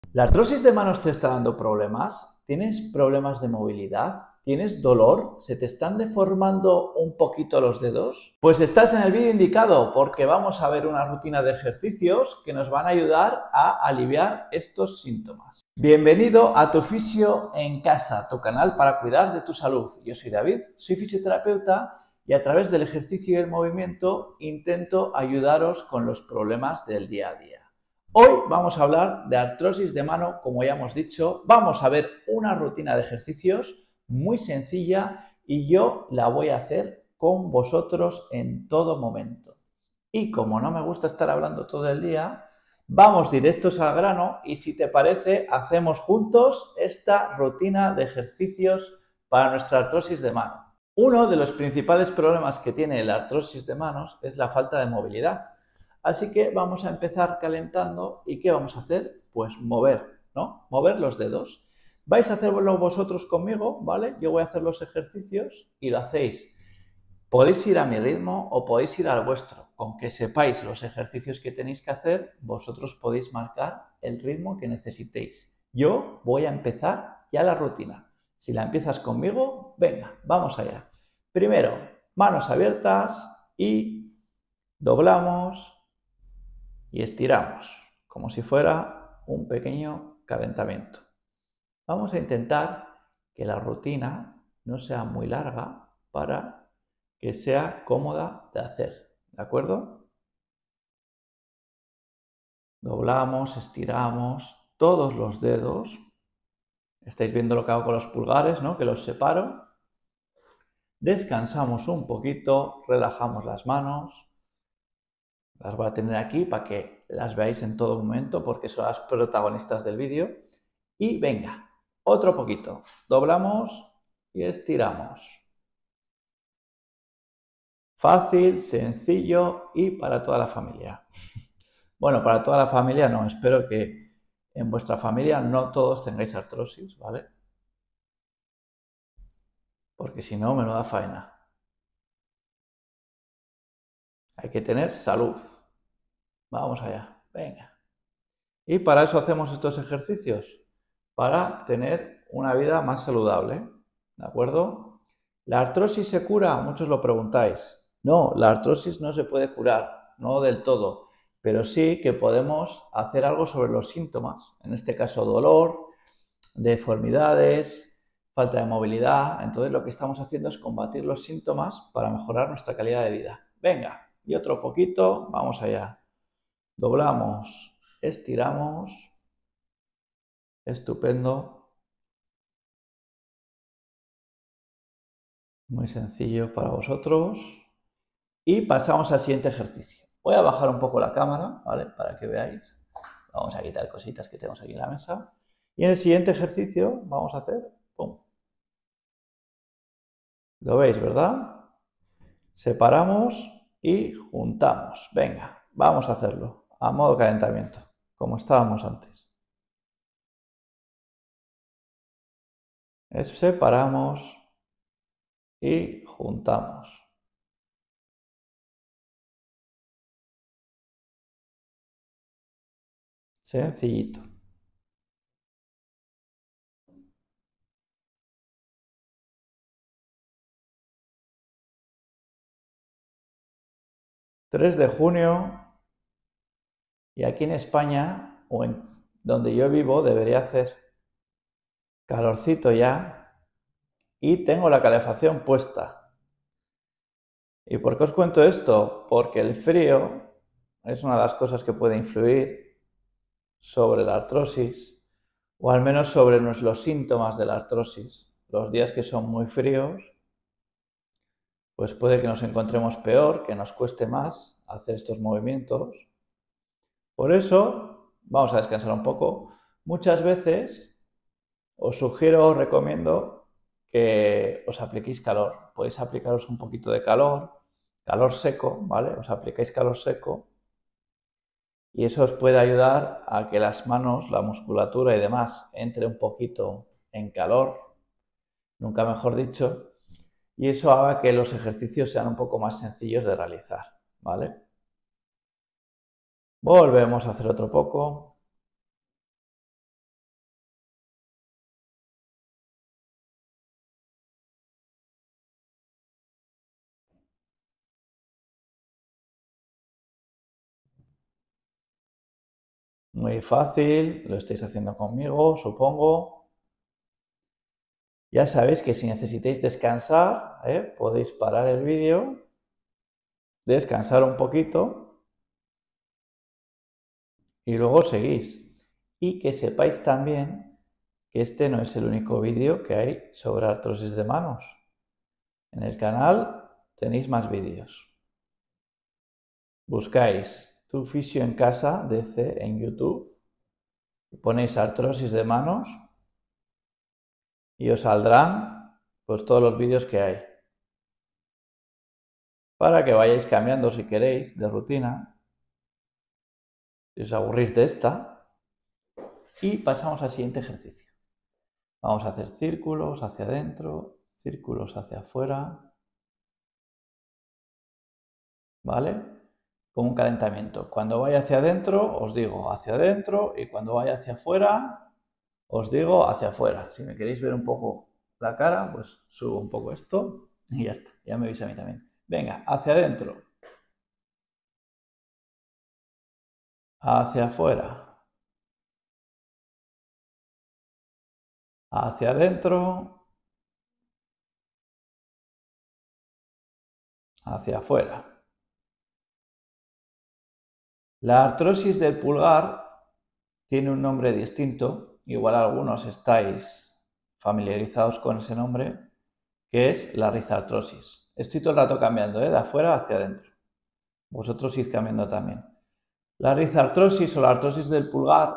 ¿La artrosis de manos te está dando problemas? ¿Tienes problemas de movilidad? ¿Tienes dolor? ¿Se te están deformando un poquito los dedos? Pues estás en el vídeo indicado porque vamos a ver una rutina de ejercicios que nos van a ayudar a aliviar estos síntomas. Bienvenido a Tu Fisio en Casa, tu canal para cuidar de tu salud. Yo soy David, soy fisioterapeuta y a través del ejercicio y el movimiento intento ayudaros con los problemas del día a día. Hoy vamos a hablar de artrosis de mano, como ya hemos dicho. Vamos a ver una rutina de ejercicios muy sencilla y yo la voy a hacer con vosotros en todo momento. Y como no me gusta estar hablando todo el día, vamos directos al grano y si te parece, hacemos juntos esta rutina de ejercicios para nuestra artrosis de mano. Uno de los principales problemas que tiene la artrosis de manos es la falta de movilidad. Así que vamos a empezar calentando. ¿Y qué vamos a hacer? Pues mover, ¿no? Mover los dedos. Vais a hacerlo vosotros conmigo, ¿vale? Yo voy a hacer los ejercicios y lo hacéis. Podéis ir a mi ritmo o podéis ir al vuestro. Con que sepáis los ejercicios que tenéis que hacer, vosotros podéis marcar el ritmo que necesitéis. Yo voy a empezar ya la rutina. Si la empiezas conmigo, venga, vamos allá. Primero, manos abiertas y doblamos y estiramos, como si fuera un pequeño calentamiento. Vamos a intentar que la rutina no sea muy larga para que sea cómoda de hacer, ¿de acuerdo? Doblamos, estiramos todos los dedos. Estáis viendo lo que hago con los pulgares, ¿no? Que los separo. Descansamos un poquito, relajamos las manos. Las voy a tener aquí para que las veáis en todo momento porque son las protagonistas del vídeo. Y venga, otro poquito. Doblamos y estiramos. Fácil, sencillo y para toda la familia. Bueno, para toda la familia no, espero que en vuestra familia no todos tengáis artrosis, ¿vale? Porque si no, menuda faena. Hay que tener salud. Vamos allá, venga. Y para eso hacemos estos ejercicios, para tener una vida más saludable, ¿de acuerdo? ¿La artrosis se cura? Muchos lo preguntáis. No, la artrosis no se puede curar, no del todo, pero sí que podemos hacer algo sobre los síntomas, en este caso dolor, deformidades, falta de movilidad. Entonces lo que estamos haciendo es combatir los síntomas para mejorar nuestra calidad de vida. Venga, y otro poquito, vamos allá. Doblamos, estiramos, estupendo, muy sencillo para vosotros. Y pasamos al siguiente ejercicio. Voy a bajar un poco la cámara, ¿vale? Para que veáis. Vamos a quitar cositas que tenemos aquí en la mesa. Y en el siguiente ejercicio vamos a hacer, ¡pum! ¿Lo veis, verdad? Separamos y juntamos. Venga, vamos a hacerlo a modo calentamiento, como estábamos antes. Separamos y juntamos. Sencillito. ...3 de junio... y aquí en España, o en donde yo vivo, debería hacer calorcito ya y tengo la calefacción puesta. ¿Y por qué os cuento esto? Porque el frío es una de las cosas que puede influir sobre la artrosis, o al menos sobre los síntomas de la artrosis. Los días que son muy fríos, pues puede que nos encontremos peor, que nos cueste más hacer estos movimientos. Por eso, vamos a descansar un poco. Muchas veces os sugiero, os recomiendo que os apliquéis calor. Podéis aplicaros un poquito de calor, calor seco, ¿vale? Os aplicáis calor seco y eso os puede ayudar a que las manos, la musculatura y demás entre un poquito en calor, nunca mejor dicho, y eso haga que los ejercicios sean un poco más sencillos de realizar, ¿vale? Volvemos a hacer otro poco. Muy fácil, lo estáis haciendo conmigo, supongo. Ya sabéis que si necesitáis descansar, podéis parar el vídeo, descansar un poquito y luego seguís. Y que sepáis también que este no es el único vídeo que hay sobre artrosis de manos. En el canal tenéis más vídeos. Buscáis Tu Fisio en Casa DC en YouTube, ponéis artrosis de manos y os saldrán pues todos los vídeos que hay. Para que vayáis cambiando si queréis de rutina, si os aburrís de esta. Y pasamos al siguiente ejercicio. Vamos a hacer círculos hacia adentro, círculos hacia afuera, ¿vale? Como un calentamiento. Cuando vaya hacia adentro, os digo hacia adentro, y cuando vaya hacia afuera, os digo hacia afuera. Si me queréis ver un poco la cara, pues subo un poco esto y ya está. Ya me veis a mí también. Venga, hacia adentro. Hacia afuera. Hacia adentro. Hacia afuera. La artrosis del pulgar tiene un nombre distinto, igual algunos estáis familiarizados con ese nombre, que es la rizartrosis. Estoy todo el rato cambiando, de afuera hacia adentro. Vosotros id cambiando también. La rizartrosis o la artrosis del pulgar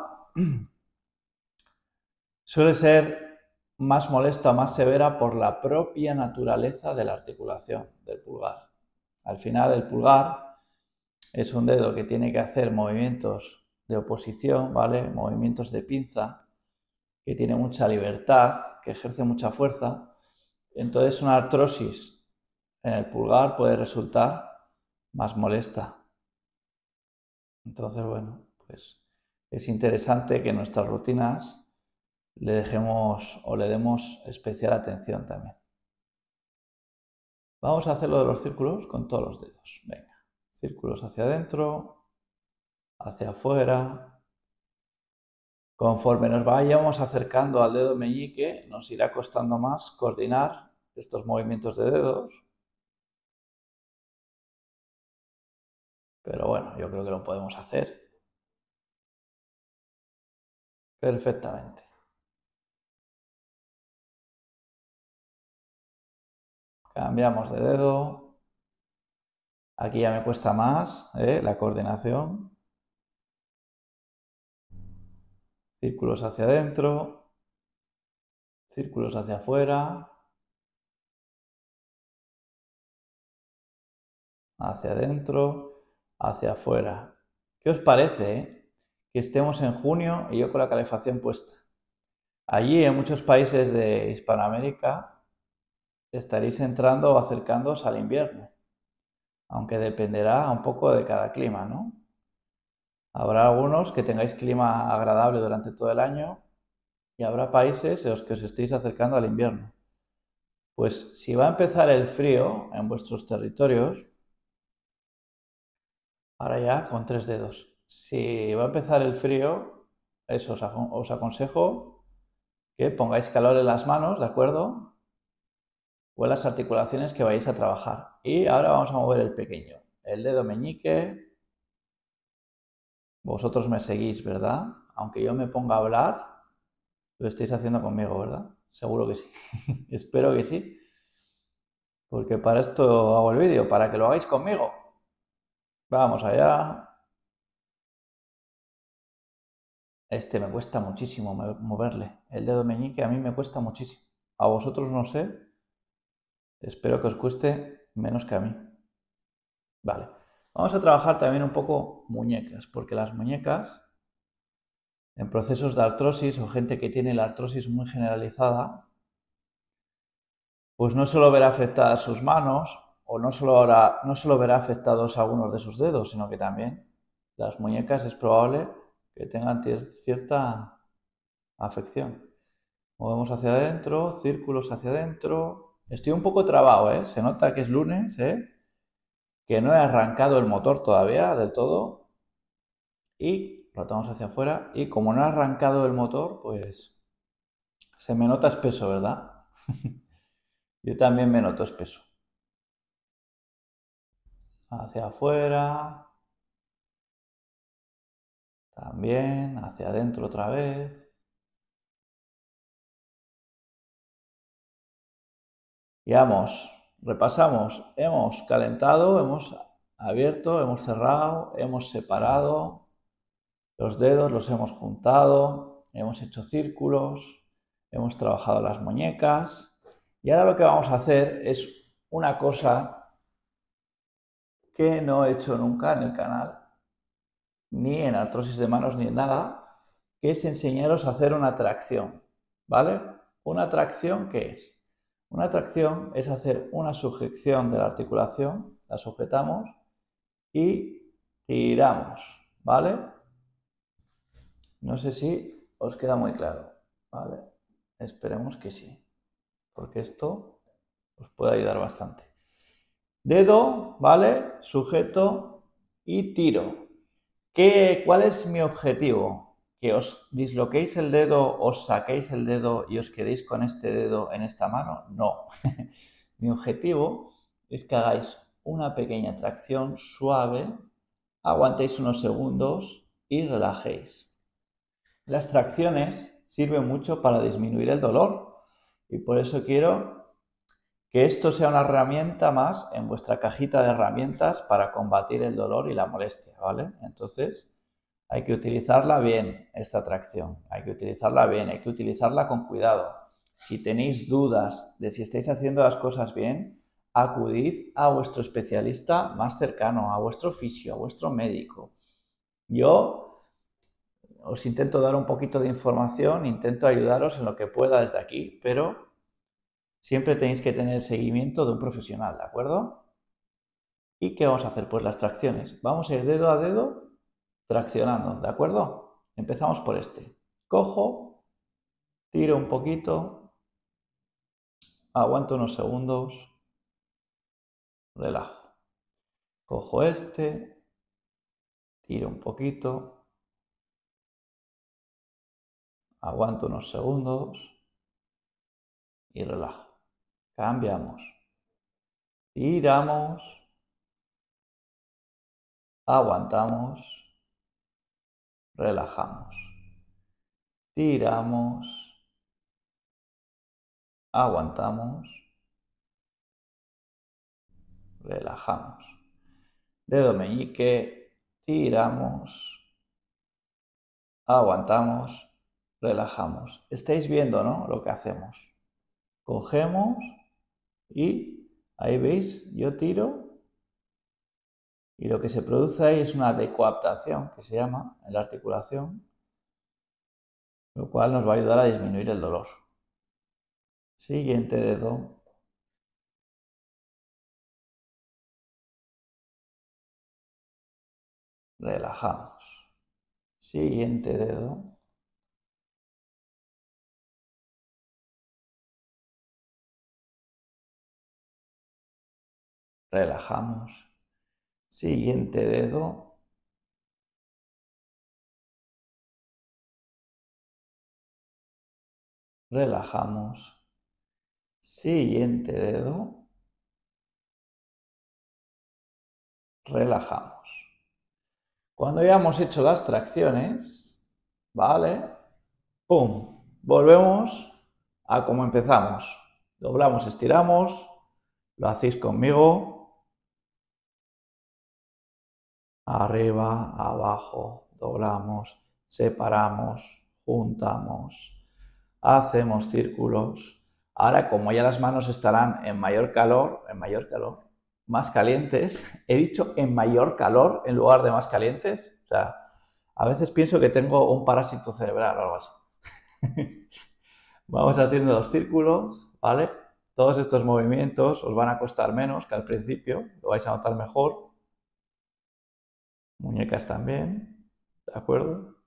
suele ser más molesta, más severa por la propia naturaleza de la articulación del pulgar. Al final el pulgar es un dedo que tiene que hacer movimientos de oposición, ¿vale? Movimientos de pinza, que tiene mucha libertad, que ejerce mucha fuerza. Entonces una artrosis en el pulgar puede resultar más molesta. Entonces, bueno, pues es interesante que en nuestras rutinas le dejemos o le demos especial atención también. Vamos a hacer lo de los círculos con todos los dedos. Venga, círculos hacia adentro, hacia afuera. Conforme nos vayamos acercando al dedo meñique, nos irá costando más coordinar estos movimientos de dedos. Pero bueno, yo creo que lo podemos hacer perfectamente. Cambiamos de dedo. Aquí ya me cuesta más la coordinación. Círculos hacia adentro. Círculos hacia afuera. Hacia adentro. Hacia afuera. ¿Qué os parece, que estemos en junio y yo con la calefacción puesta? Allí, en muchos países de Hispanoamérica, estaréis entrando o acercándoos al invierno, aunque dependerá un poco de cada clima, ¿no? Habrá algunos que tengáis clima agradable durante todo el año y habrá países en los que os estéis acercando al invierno. Pues si va a empezar el frío en vuestros territorios, ahora ya con 3 dedos, si va a empezar el frío, eso os aconsejo que pongáis calor en las manos, ¿de acuerdo? O en las articulaciones que vais a trabajar. Y ahora vamos a mover el pequeño, el dedo meñique. Vosotros me seguís, ¿verdad? Aunque yo me ponga a hablar, lo estáis haciendo conmigo, ¿verdad? Seguro que sí. Espero que sí. Porque para esto hago el vídeo, para que lo hagáis conmigo. Vamos allá. Este me cuesta muchísimo moverle. El dedo meñique a mí me cuesta muchísimo. A vosotros no sé. Espero que os cueste menos que a mí. Vale. Vamos a trabajar también un poco muñecas, porque las muñecas, en procesos de artrosis o gente que tiene la artrosis muy generalizada, pues no solo verá afectadas sus manos o no solo verá afectados algunos de sus dedos, sino que también las muñecas es probable que tengan cierta afección. Movemos hacia adentro, círculos hacia adentro. Estoy un poco trabado, ¿eh? Se nota que es lunes, que no he arrancado el motor todavía del todo. Y rotamos hacia afuera y como no ha arrancado el motor, pues se me nota espeso, ¿verdad? Yo también me noto espeso. Hacia afuera, también, hacia adentro otra vez. Y vamos, repasamos, hemos calentado, hemos abierto, hemos cerrado, hemos separado, los dedos los hemos juntado, hemos hecho círculos, hemos trabajado las muñecas y ahora lo que vamos a hacer es una cosa que no he hecho nunca en el canal, ni en artrosis de manos ni en nada, que es enseñaros a hacer una tracción, ¿vale? ¿Una tracción qué es? Una tracción es hacer una sujeción de la articulación, la sujetamos y tiramos, ¿vale? No sé si os queda muy claro, ¿vale? Esperemos que sí, porque esto os puede ayudar bastante. Dedo, ¿vale? Sujeto y tiro. ¿Cuál es mi objetivo? ¿Que os disloquéis el dedo, os saquéis el dedo y os quedéis con este dedo en esta mano? No. Mi objetivo es que hagáis una pequeña tracción suave, aguantéis unos segundos y relajéis. Las tracciones sirven mucho para disminuir el dolor y por eso quiero que esto sea una herramienta más en vuestra cajita de herramientas para combatir el dolor y la molestia, ¿vale? Entonces, hay que utilizarla bien, esta tracción. Hay que utilizarla bien, hay que utilizarla con cuidado. Si tenéis dudas de si estáis haciendo las cosas bien, acudid a vuestro especialista más cercano, a vuestro fisio, a vuestro médico. Yo os intento dar un poquito de información, intento ayudaros en lo que pueda desde aquí, pero siempre tenéis que tener el seguimiento de un profesional, ¿de acuerdo? ¿Y qué vamos a hacer? Pues las tracciones. Vamos a ir dedo a dedo traccionando, ¿de acuerdo? Empezamos por este. Cojo, tiro un poquito, aguanto unos segundos, relajo. Cojo este, tiro un poquito, aguanto unos segundos y relajo. Cambiamos. Tiramos, aguantamos, relajamos. Tiramos, aguantamos, relajamos. Dedo meñique, tiramos, aguantamos, relajamos. Estáis viendo, ¿no? Lo que hacemos. Cogemos y ahí veis, yo tiro y lo que se produce ahí es una decoaptación, que se llama, en la articulación, lo cual nos va a ayudar a disminuir el dolor. Siguiente dedo. Relajamos. Siguiente dedo. Relajamos. Siguiente dedo. Relajamos. Siguiente dedo. Relajamos. Cuando ya hemos hecho las tracciones, ¿vale? ¡Pum! Volvemos a como empezamos. Doblamos, estiramos. Lo hacéis conmigo. Arriba, abajo, doblamos, separamos, juntamos, hacemos círculos. Ahora, como ya las manos estarán en mayor calor, más calientes, he dicho en mayor calor en lugar de más calientes. O sea, a veces pienso que tengo un parásito cerebral o algo así. Vamos haciendo los círculos, ¿vale? Todos estos movimientos os van a costar menos que al principio, lo vais a notar mejor. Muñecas también, ¿de acuerdo?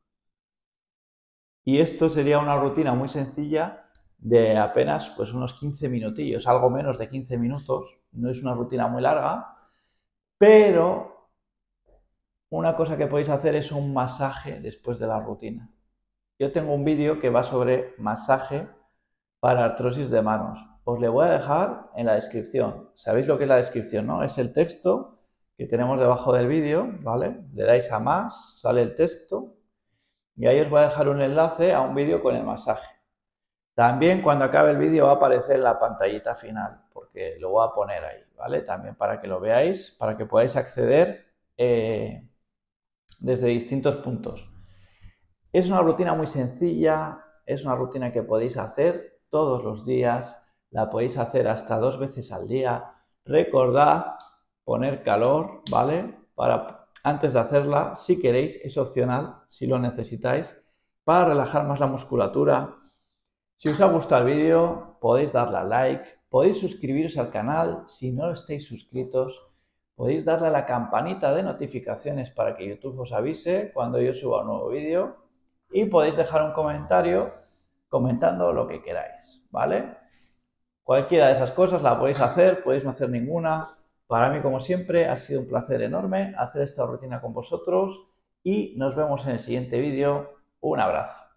Y esto sería una rutina muy sencilla de apenas pues unos 15 minutillos, algo menos de 15 minutos. No es una rutina muy larga, pero una cosa que podéis hacer es un masaje después de la rutina. Yo tengo un vídeo que va sobre masaje para artrosis de manos. Os le voy a dejar en la descripción. ¿Sabéis lo que es la descripción, no? Es el texto que tenemos debajo del vídeo, ¿vale? Le dais a más, sale el texto y ahí os voy a dejar un enlace a un vídeo con el masaje. También cuando acabe el vídeo va a aparecer la pantallita final, porque lo voy a poner ahí, ¿vale? También para que lo veáis, para que podáis acceder desde distintos puntos. Es una rutina muy sencilla, es una rutina que podéis hacer todos los días, la podéis hacer hasta 2 veces al día. Recordad poner calor, ¿vale? Antes de hacerla, si queréis, es opcional, si lo necesitáis, para relajar más la musculatura. Si os ha gustado el vídeo, podéis darle a like, podéis suscribiros al canal si no estáis suscritos. Podéis darle a la campanita de notificaciones para que YouTube os avise cuando yo suba un nuevo vídeo y podéis dejar un comentario comentando lo que queráis, ¿vale? Cualquiera de esas cosas la podéis hacer, podéis no hacer ninguna. Para mí, como siempre, ha sido un placer enorme hacer esta rutina con vosotros y nos vemos en el siguiente vídeo. Un abrazo.